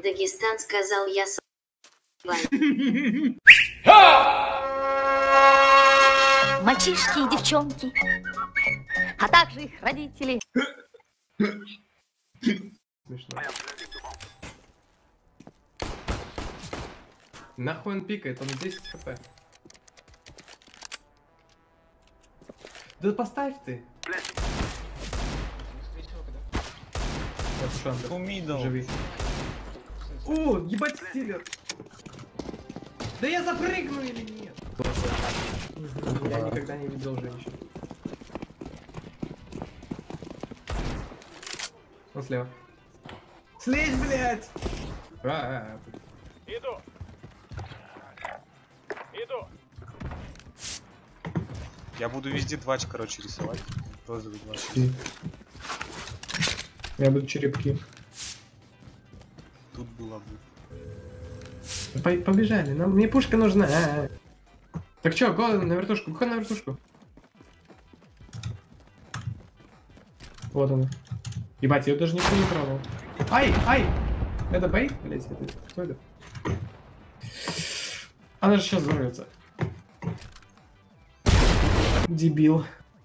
Дагестан сказал я с... Мальчишки и девчонки, а также их родители. Смешно. Нахуй он пикает, он 10 хп. Да поставь ты. Живи. О, ебать стилер. Да я запрыгну или нет? Я никогда не видел женщин. Он слева. Слезь, блядь! Иду. Иду. Я буду везде двач, короче, рисовать. Розовый двач. Я буду черепки. Тут была бы. Побежали, мне пушка нужна. Так чё, го на вертушку, го на вертушку. Вот она. Ебать, я её даже никто не пробовал. Ай, ай! Это бейт? Блять, это кто это? Она же сейчас взорвется. Дебил.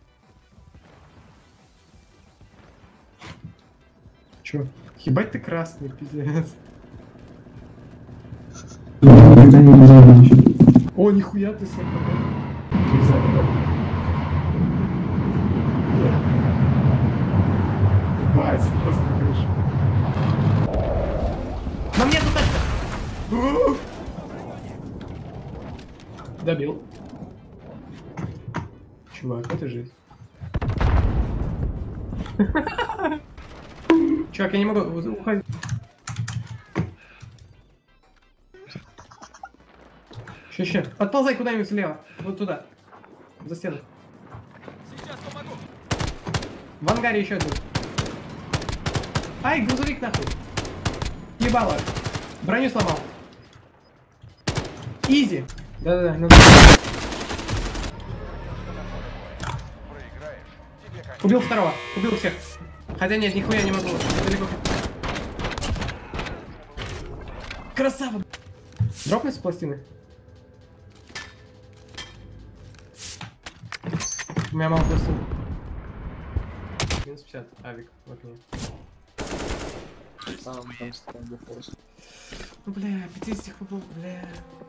Чё? Ебать ты красный, пиздец. О, нихуя ты сам. Бать, просто крыша. На мне тут тачка! Добил. Чувак, это жизнь. Чувак, я не могу уходить. Ща. Подползай куда-нибудь слева. Вот туда. За стену. Сейчас помогу. В ангаре еще один. Ай, грузовик нахуй. Ебало. Броню сломал. Изи. Да-да-да. Ну... Убил второго. Убил всех. Хотя нет, нихуя не могу. Далеко. Красава. Дропнуть с пластины. У меня мало пластин. Минус 50. Авик в окне. Ну бля, 50 хп, бля.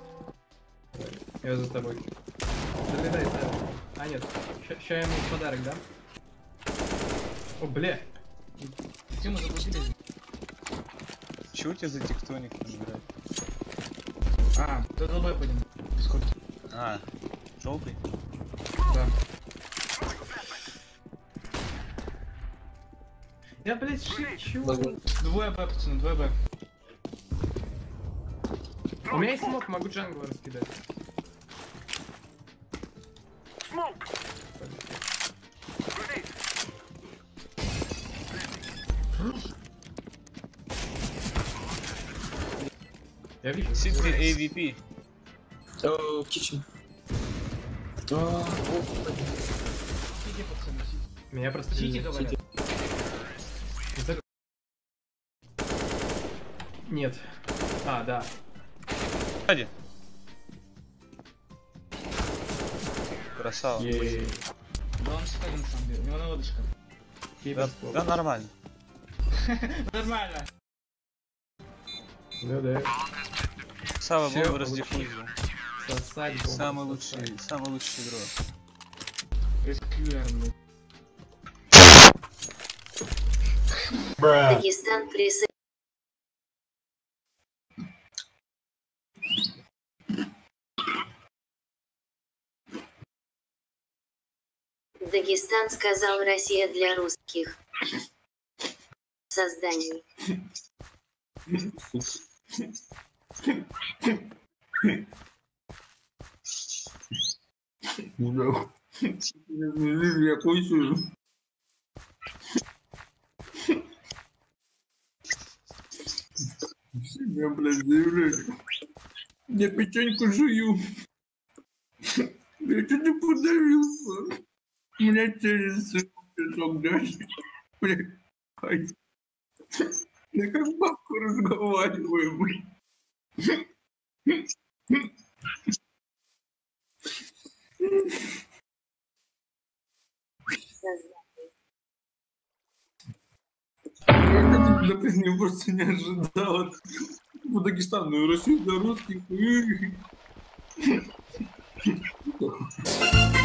Я за тобой. Залетай, Савик. А нет, ща ему подарок, да? О, бля. Тему заблудились. Чего у тебя за тектоник набирать? А, то давай пойдем. Дискорд. А, желтый? Да. Я, блядь, шучу. Двое Б, пацаны, двое Б. У меня есть смог, могу джангл раскидать. Я вижу. Сидни AVP. Кичен. Сиди, пацаны, сиди. Меня просто Сиди, говорят. Нет. А, да. Сзади. Красава. Ей. Да он спален на самом деле, у него наводочка. Да, нормально. Нормально. Ну да. Сава Всё, бомбу раздиффузил. Сосать бомбу. Самый лучший игрок. SQR, блядь. Дагестан присоединился. Дагестан сказал Россия для русских созданий. Я кушаю. Себя, блядь, заявляю. Я печеньку жую. Я чуть не подавился. У меня через пешок дальше. Блядь. Я как бабку разговариваю. Как это, например, просто не ожидал от Дагестана, Россию для русских.